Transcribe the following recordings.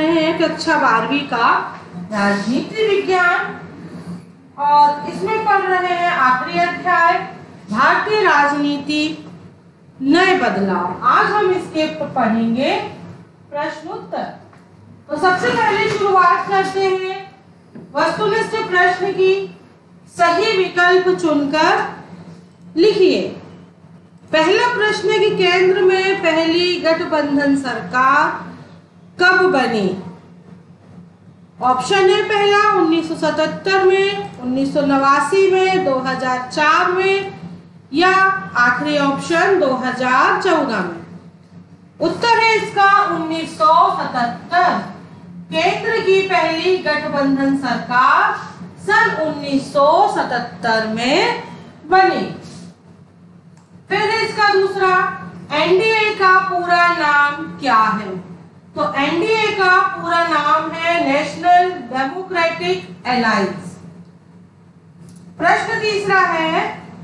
रहे हैं कक्षा 12वीं का राजनीति विज्ञान, और इसमें पढ़ रहे हैं आखिरी अध्याय भारतीय राजनीति नए बदलाव। आज हम इसके पढ़ेंगे प्रश्नोत्तर। तो सबसे पहले शुरुआत करते हैं वस्तुनिष्ठ प्रश्न की। सही विकल्प चुनकर लिखिए। पहला प्रश्न है कि केंद्र में पहली गठबंधन सरकार कब बनी? ऑप्शन है पहला 1977 में, 1989 में, 2004 में, या आखिरी ऑप्शन 2014 में। उत्तर है इसका 1977। केंद्र की पहली गठबंधन सरकार सन 1977 में बनी। फिर है इसका दूसरा, एनडीए का पूरा नाम क्या है? तो एनडीए का पूरा नाम है नेशनल डेमोक्रेटिक अलायंस। प्रश्न तीसरा है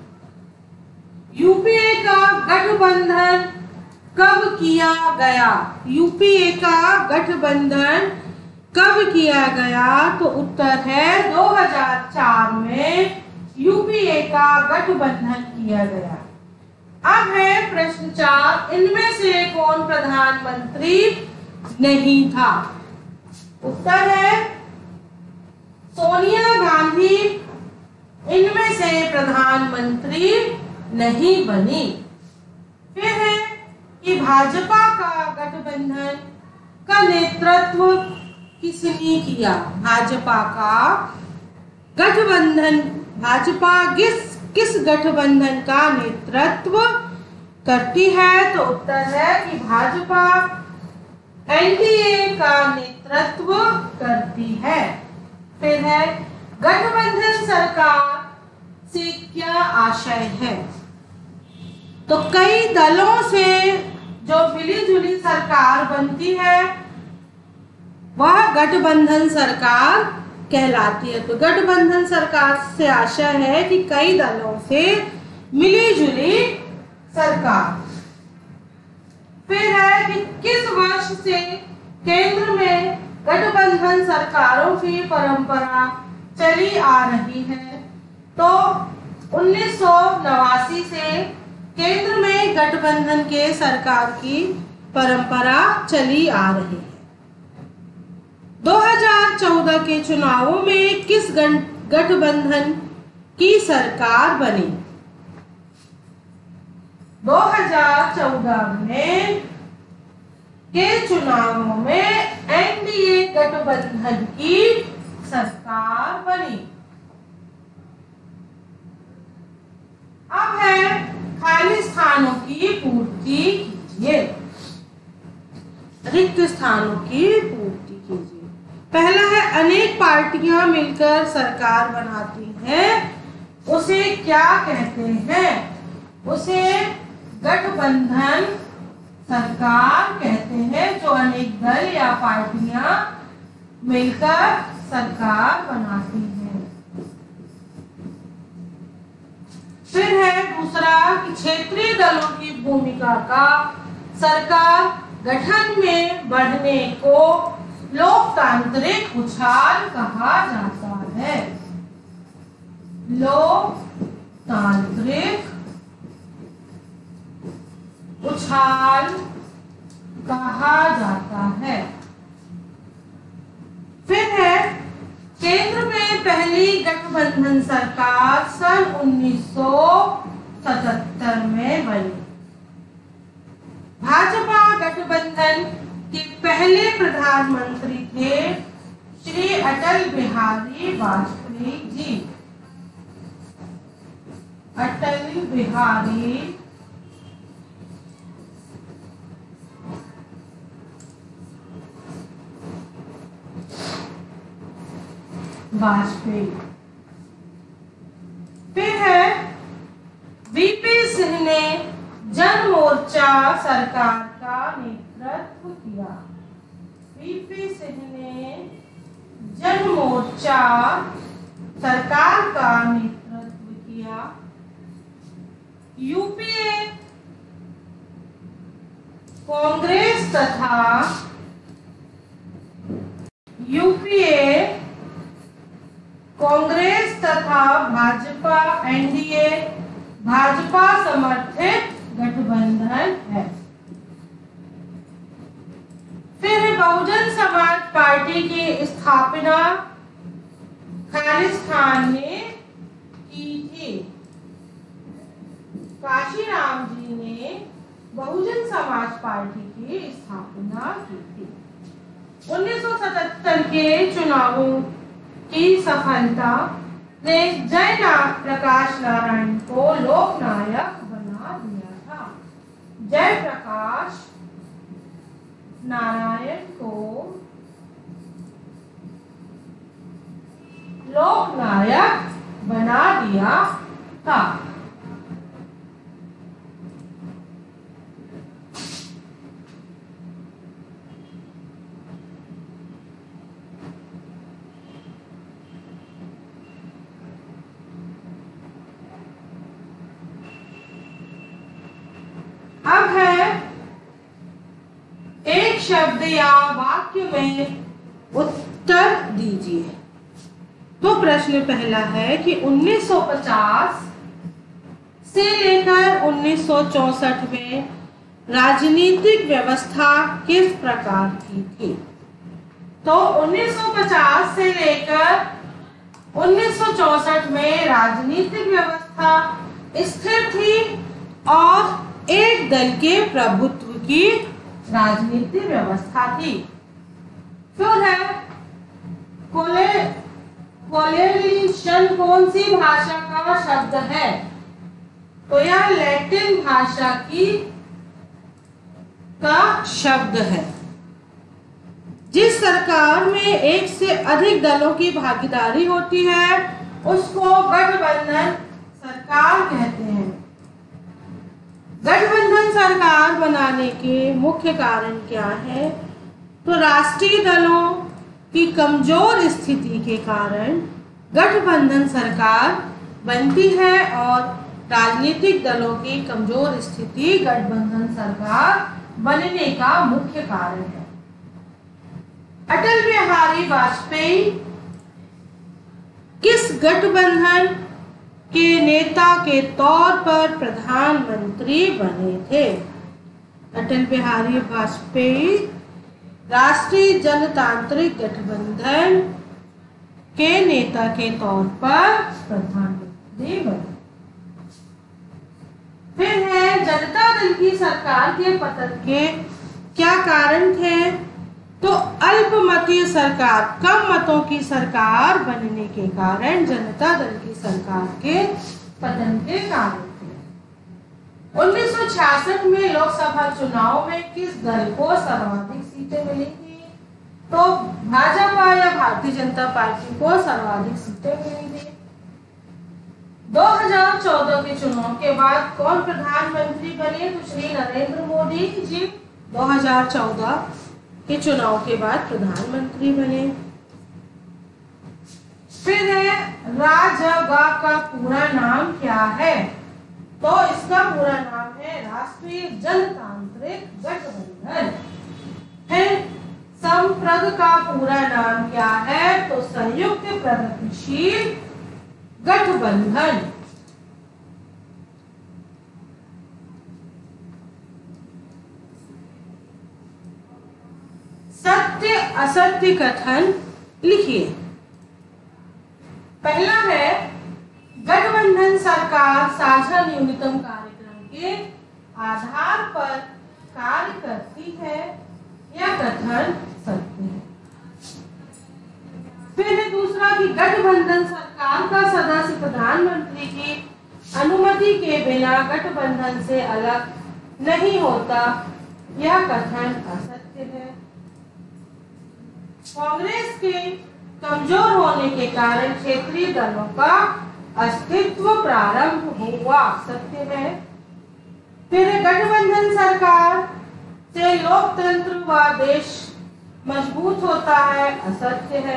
यूपीए का गठबंधन कब किया गया? यूपीए का गठबंधन कब किया गया? तो उत्तर है 2004 में यूपीए का गठबंधन किया गया। अब है प्रश्न 4, इनमें से कौन प्रधानमंत्री नहीं था? उत्तर है सोनिया गांधी इनमें से प्रधानमंत्री नहीं बनी। फिर है कि भाजपा का गठबंधन का नेतृत्व किसने किया? भाजपा का गठबंधन, भाजपा किस गठबंधन का नेतृत्व करती है? तो उत्तर है कि भाजपा एनडीए का नेतृत्व करती है। फिर है गठबंधन सरकार से क्या आशय है? तो कई दलों से जो मिली जुली सरकार बनती है वह गठबंधन सरकार कहलाती है। तो गठबंधन सरकार से आशय है कि कई दलों से मिली जुली सरकार। फिर है कि किस वर्ष से केंद्र में गठबंधन सरकारों की परंपरा चली आ रही है? तो 1989 से केंद्र में गठबंधन के सरकार की परंपरा चली आ रही है। 2014 के चुनावों में किस गठबंधन की सरकार बनी? 2014 में के चुनावों में एनडीए गठबंधन की सरकार बनी। अब है खाली स्थानों की पूर्ति कीजिए। रिक्त स्थानों की पूर्ति कीजिए। पहला है अनेक पार्टियां मिलकर सरकार बनाती हैं, उसे क्या कहते हैं? उसे गठबंधन सरकार कहते हैं, जो अनेक दल या पार्टियां मिलकर सरकार बनाती हैं। फिर है दूसरा कि क्षेत्रीय दलों की भूमिका का सरकार गठन में बढ़ने को लोकतांत्रिक उछाल कहा जाता है। लोकतांत्रिक उछाल कहा जाता है। फिर है केंद्र में पहली गठबंधन सरकार सन 1977 में बनी। भाजपा गठबंधन के पहले प्रधानमंत्री थे श्री अटल बिहारी वाजपेयी जी। अटल बिहारी वाजपेयी। फिर है वीपी सिंह ने जन मोर्चा सरकार का नेतृत्व किया। वीपी सिंह ने जन मोर्चा सरकार का नेतृत्व किया। यूपीए कांग्रेस तथा यूपीए कांग्रेस तथा भाजपा एनडीए भाजपा समर्थित गठबंधन है। फिर बहुजन समाज पार्टी की स्थापना खालिस्तान ने की थी। काशीराम जी ने बहुजन समाज पार्टी की स्थापना की थी। 1977 के चुनावों की सफलता ने जयप्रकाश नारायण को लोकनायक बना दिया था। जयप्रकाश नारायण को लोकनायक बना दिया था। अब है एक शब्द या वाक्य में उत्तर दीजिए। तो प्रश्न पहला है कि 1950 से लेकर 1964 में राजनीतिक व्यवस्था किस प्रकार की थी। तो 1950 से लेकर 1964 में राजनीतिक व्यवस्था स्थिर थी और एक दल के प्रभुत्व की राजनीतिक व्यवस्था थी। फिर है कोलेशन कौन सी भाषा का शब्द है। तो यह लैटिन भाषा का शब्द है। जिस सरकार में एक से अधिक दलों की भागीदारी होती है उसको गठबंधन सरकार कहते हैं। गठबंधन सरकार बनाने के मुख्य कारण क्या है। तो राष्ट्रीय दलों की कमजोर स्थिति के कारण गठबंधन सरकार बनती है और राजनीतिक दलों की कमजोर स्थिति गठबंधन सरकार बनने का मुख्य कारण है। अटल बिहारी वाजपेयी किस गठबंधन के नेता के तौर पर प्रधानमंत्री बने थे। अटल बिहारी वाजपेयी राष्ट्रीय जनतांत्रिक गठबंधन के नेता के तौर पर प्रधानमंत्री बने। फिर है जनता दल की सरकार के पतन के क्या कारण थे। तो अल्पमतीय सरकार, कम मतों की सरकार बनने के कारण जनता दल की सरकार के पतन के कारण थे। 1966 में लोकसभा चुनाव में किस दल को सर्वाधिक सीटें मिली थी। तो भाजपा या भारतीय जनता पार्टी को सर्वाधिक सीटें मिली थी। 2014 के चुनाव के बाद कौन प्रधानमंत्री बने। तो श्री नरेंद्र मोदी जी 2014 के चुनाव के बाद प्रधानमंत्री बने। फिर है राजग का पूरा नाम क्या है। तो इसका पूरा नाम है राष्ट्रीय जनतांत्रिक गठबंधन। फिर संप्रग का पूरा नाम क्या है। तो संयुक्त प्रगतिशील गठबंधन। सत्य असत्य कथन लिखिए। पहला है गठबंधन सरकार साझा न्यूनतम कार्यक्रम के आधार पर कार्य करती है। यह कथन सत्य है। फिर दूसरा कि गठबंधन सरकार का सदस्य प्रधानमंत्री की अनुमति के बिना गठबंधन से अलग नहीं होता। यह कथन असत्य है। कांग्रेस के कमजोर होने के कारण क्षेत्रीय दलों का अस्तित्व प्रारंभ हुआ। सत्य है। फिर गठबंधन सरकार से लोकतंत्र व देश मजबूत होता है। असत्य है।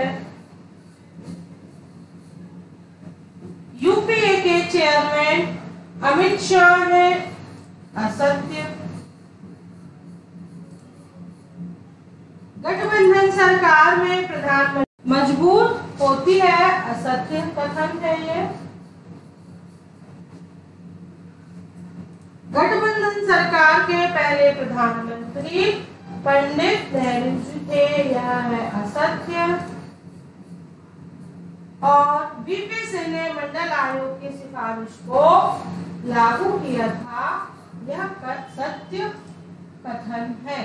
यूपीए के चेयरमैन अमित शाह है। असत्य। गठबंधन सरकार में प्रधान असत्य कथन है ये। गठबंधन सरकार के पहले प्रधानमंत्री पंडित नेहरू जी थे, यह है असत्य। और वीपी सिंह ने मंडल आयोग की सिफारिश को लागू किया था, यह सत्य कथन है।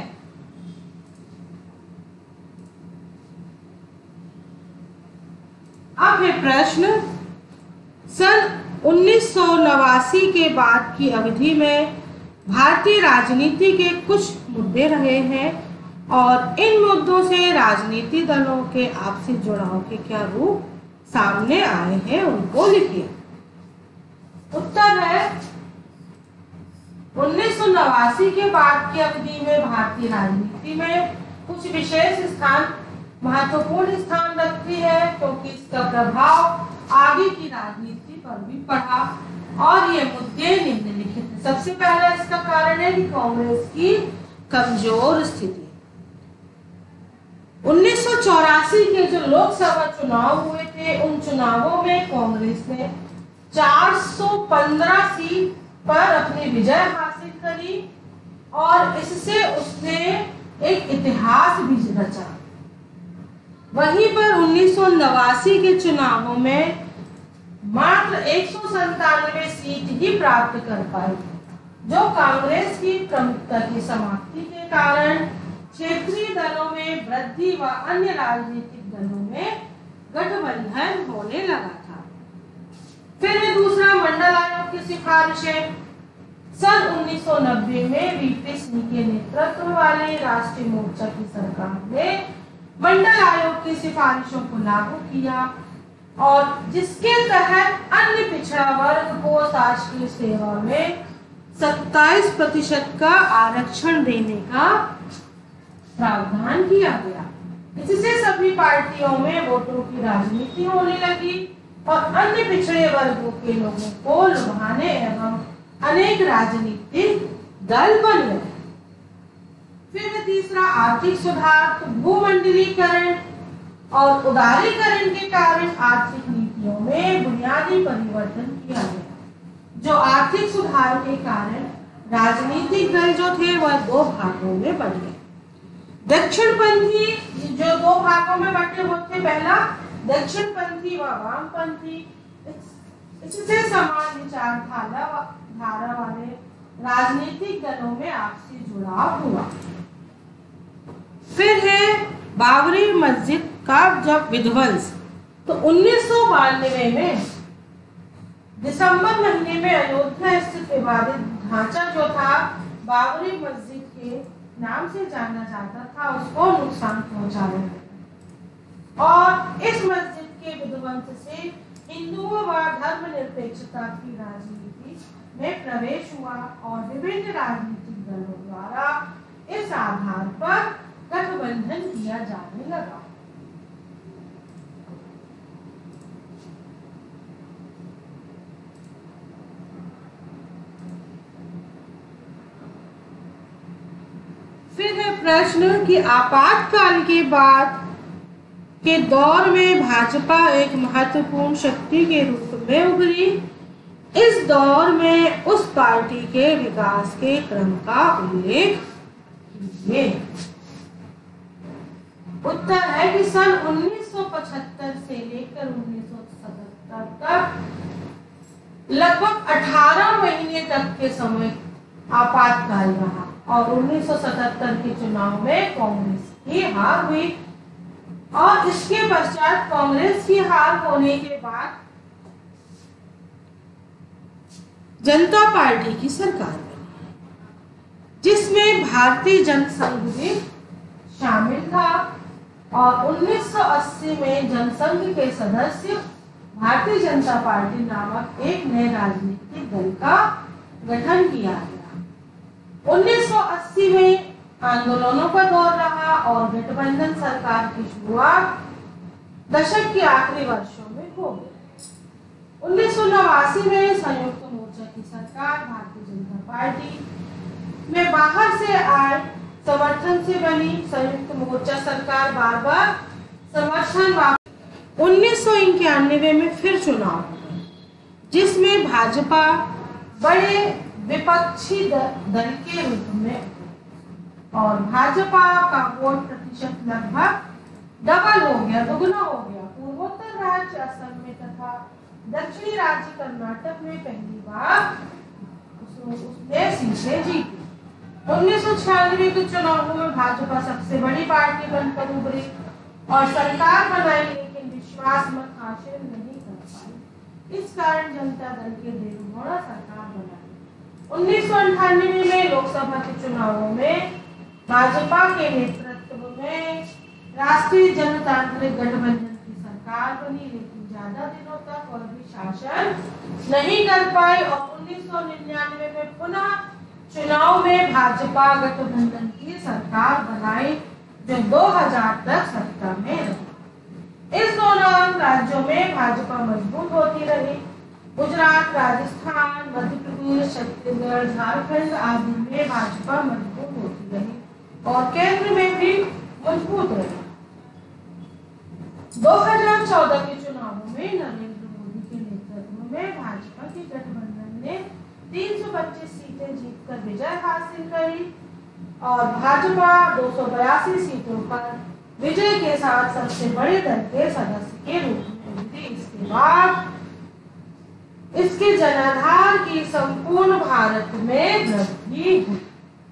अब है प्रश्न, सन 1989 के बाद की अवधि में भारतीय राजनीति के कुछ मुद्दे रहे हैं और इन मुद्दों से राजनीतिक दलों के आपसी जुड़ाव के क्या रूप सामने आए हैं, उनको लिखिए। उत्तर है 1989 के बाद की अवधि में भारतीय राजनीति में कुछ विशेष स्थान महत्वपूर्ण स्थान रखती है, क्योंकि इसका प्रभाव आगे की राजनीति पर भी पड़ा और ये मुद्दे निम्नलिखित हैं। सबसे पहला इसका कारण है कि कांग्रेस की कमजोर स्थिति। 1984 के जो लोकसभा चुनाव हुए थे, उन चुनावों में कांग्रेस ने 415 सीट पर अपनी विजय हासिल करी और इससे उसने एक इतिहास भी रचा। वहीं पर 1989 के चुनावों में मात्र 197 सीट ही प्राप्त कर पाई, जो कांग्रेस की प्रमुखता की समाप्ति के कारण क्षेत्रीय दलों में वृद्धि व अन्य राजनीतिक दलों में गठबंधन होने लगा था। फिर है दूसरा, मंडल आयोग की सिफारिशें। सन 1990 में वीपी सिंह के नेतृत्व वाली राष्ट्रीय मोर्चा की सरकार ने मंडल आयोग की सिफारिशों को लागू किया और जिसके तहत अन्य पिछड़ा वर्ग को शासकीय सेवा में 27% का आरक्षण देने का प्रावधान किया गया। इससे सभी पार्टियों में वोटों की राजनीति होने लगी और अन्य पिछड़े वर्गों के लोगों को लुभाने एवं अनेक राजनीतिक दल बन गए। फिर तीसरा, आर्थिक सुधार। तो भूमंडलीकरण और उदारीकरण के कारण आर्थिक नीतियों में बुनियादी परिवर्तन किया गया, जो आर्थिक सुधार के कारण राजनीतिक दल जो थे वह दो भागों में बट गए। दक्षिणपंथी जो दो भागों में बटे होते, पहला दक्षिणपंथी व वामपंथी। इससे समान विचारधारा वाले राजनीतिक दलों में आपसी जुड़ाव हुआ। फिर है बाबरी मस्जिद का जब विध्वंस, तो 1992 में दिसंबर महीने में अयोध्या स्थित विवादित ढांचा जो था बाबरी मस्जिद के नाम से जाना जाता था, उसको नुकसान पहुंचा रहे थे और इस मस्जिद के विध्वंस से हिंदुओं व धर्मनिरपेक्षता की राजनीति में प्रवेश हुआ और विभिन्न राजनीतिक दलों द्वारा इस आधार पर गठबंधन किया जाने लगा। फिर है प्रश्न कि आपातकाल के बाद के दौर में भाजपा एक महत्वपूर्ण शक्ति के रूप में उभरी। इस दौर में उस पार्टी के विकास के क्रम का उल्लेख कीजिए। उत्तर है कि सन 1975 से लेकर 1977 तक लगभग 18 महीने तक के समय आपातकाल रहा और 1977 के चुनाव में कांग्रेस की हार हुई और इसके पश्चात कांग्रेस की हार होने के बाद जनता पार्टी की सरकार बनी, जिसमें भारतीय जनसंघ भी शामिल था और 1980 में जनसंघ के सदस्य भारतीय जनता पार्टी नामक एक नए राजनीतिक दल का गठन किया गया। 1980 में आंदोलनों का दौर रहा और गठबंधन सरकार की शुरुआत दशक के आखिरी वर्षों में हो गई। 1989 में संयुक्त मोर्चा की सरकार भारतीय जनता पार्टी में बाहर से आए समर्थन से बनी। संयुक्त मोर्चा सरकार बार बार समर्थन 1991 में फिर चुनाव हुए, जिसमें भाजपा बड़े विपक्षी दल के रूप में और भाजपा का वोट प्रतिशत लगभग डबल हो गया, दोगुना हो गया। पूर्वोत्तर राज्य असम में तथा दक्षिणी राज्य कर्नाटक में पहली बार उसने सीटें जीती। 1996 के चुनावों में भाजपा सबसे बड़ी पार्टी बनकर उभरी और सरकार बनाई, लेकिन विश्वास मत हासिल नहीं कर पाई। इस कारण जनता दल के देवगौड़ा सरकार बनाई। 1998 में लोकसभा के चुनावों में भाजपा के नेतृत्व में राष्ट्रीय जनतांत्रिक गठबंधन की सरकार बनी, लेकिन ज्यादा दिनों तक वह भी शासन नहीं कर पाई और 1999 में पुनः चुनाव में भाजपा गठबंधन की सरकार बनाई, जो 2000 तक सत्ता में रही। इस दौरान राज्यों में भाजपा मजबूत होती रही। गुजरात, राजस्थान, मध्य प्रदेश, छत्तीसगढ़, झारखंड आदि में भाजपा मजबूत होती रही और केंद्र में भी मजबूत रही। 2014 के चुनावों में नरेंद्र मोदी के नेतृत्व में भाजपा के गठबंधन ने 325 सीटें जीतकर विजय हासिल करी और भाजपा 282 सीटों पर विजय के साथ सबसे बड़े दल के सदस्य के रूप में उभरी। इसके बाद इसके जनाधार की संपूर्ण भारत में वृद्धि हुई।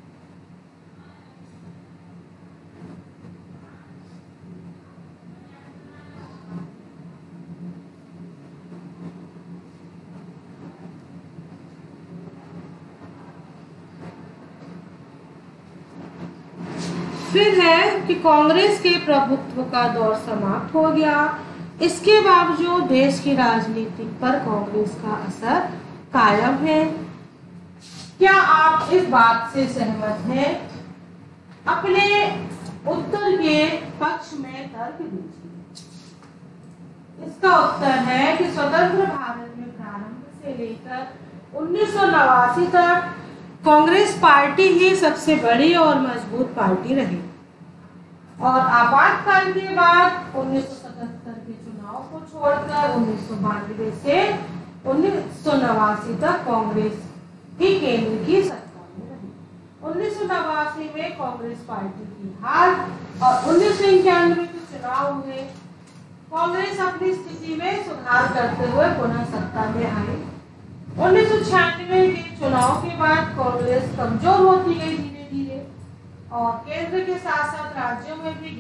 फिर है कि कांग्रेस के प्रभुत्व का दौर समाप्त हो गया। इसके बावजूद देश की राजनीति पर कांग्रेस का असर कायम है। क्या आप इस बात से सहमत हैं? अपने उत्तर के पक्ष में तर्क दीजिए। इसका उत्तर है कि स्वतंत्र भारत में प्रारंभ से लेकर 1989 तक कांग्रेस पार्टी ही सबसे बड़ी और मजबूत पार्टी रही और आपातकाल के बाद 1977 के चुनाव को छोड़कर 1992 से 1989 तक कांग्रेस ही केंद्र की सत्ता में रही। 1989 में कांग्रेस पार्टी की हार और 1991 के चुनाव हुए। कांग्रेस अपनी स्थिति में सुधार करते हुए पुनः सत्ता में आई। 1996 के चुनाव के बाद कांग्रेस कमजोर होती गई धीरे धीरे और केंद्र के साथ साथ राज्यों में भी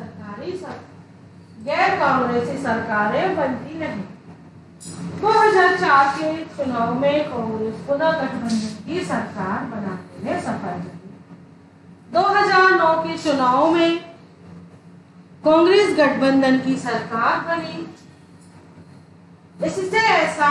गैर कांग्रेसी सरकारें बनती रही। 2004 के चुनाव में कांग्रेस पुनः गठबंधन की सरकार बनाने में सफल रही। 2009 के चुनाव में कांग्रेस गठबंधन की सरकार बनी। इससे ऐसा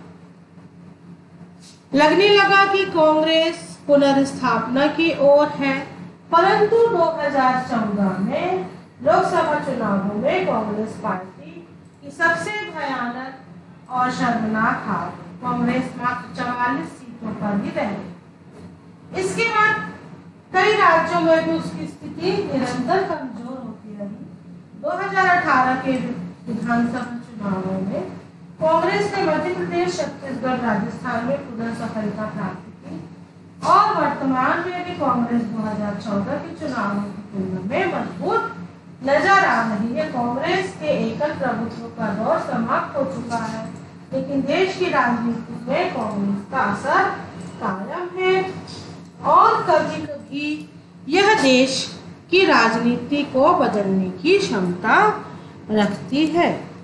लगने लगा कि कांग्रेस पुनर्स्थापना की ओर है, परंतु 2014 में लोकसभा चुनावों में कांग्रेस पार्टी की सबसे भयानक और शर्मनाक हार। कांग्रेस मात्र 44 सीटों पर ही रह गई। इसके बाद कई राज्यों में भी उसकी स्थिति निरंतर कमजोर होती रही। 2018 के विधानसभा चुनावों में कांग्रेस ने मध्य प्रदेश, छत्तीसगढ़, राजस्थान में पुनः सफलता प्राप्त की और वर्तमान में भी कांग्रेस 2014 के चुनावों की तुलना में मजबूत नजर आ रही है। कांग्रेस के एकल प्रभुत्व का दौर समाप्त हो चुका है, लेकिन देश की राजनीति में कांग्रेस का असर कायम है और कभी-कभी यह देश की राजनीति को बदलने की क्षमता रखती है।